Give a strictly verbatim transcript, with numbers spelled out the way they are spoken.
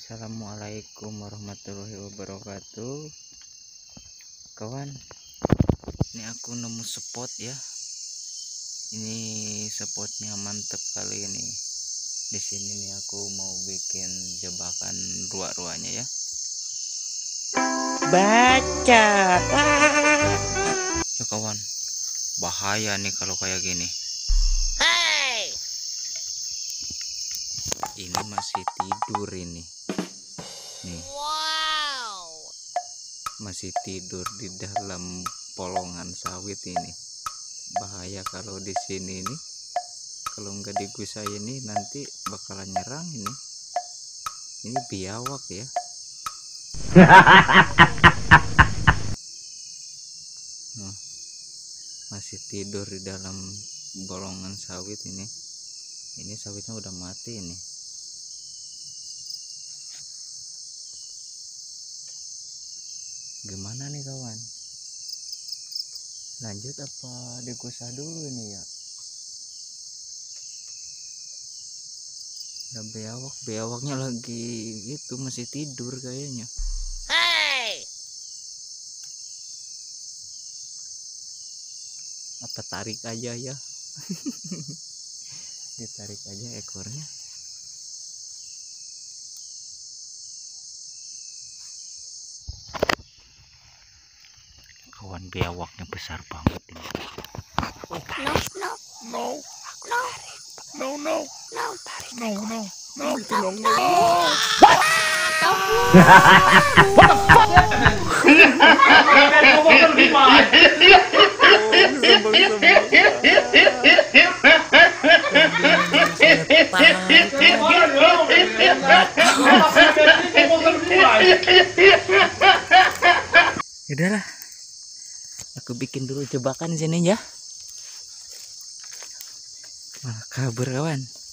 Assalamualaikum warahmatullahi wabarakatuh. Kawan, ini aku nemu spot ya. Ini spotnya mantep kali ini. Di sini nih aku mau bikin jebakan ruak-ruaknya ya. Baca. Ya kawan, bahaya nih kalau kayak gini. Hey! Ini masih tidur ini. Nih. Wow. Masih tidur di dalam polongan sawit ini. Bahaya kalau di sini nih. Kalau nggak digusai ini nanti bakalan nyerang ini. Ini biawak ya. Nah, masih tidur di dalam bolongan sawit ini. Ini sawitnya udah mati ini. Gimana nih kawan? Lanjut apa digusah dulu ini ya? Udah beawak, beawaknya lagi itu masih tidur kayaknya. Hey! Apa tarik aja ya? Ditarik aja ekornya. Kawan, beawaknya besar banget ini. No, no, no, no, no, no, no, no, no, no, tolong, no. What the fuck? Udahlah, aku bikin dulu jebakan sini ya. Malah kabur kawan.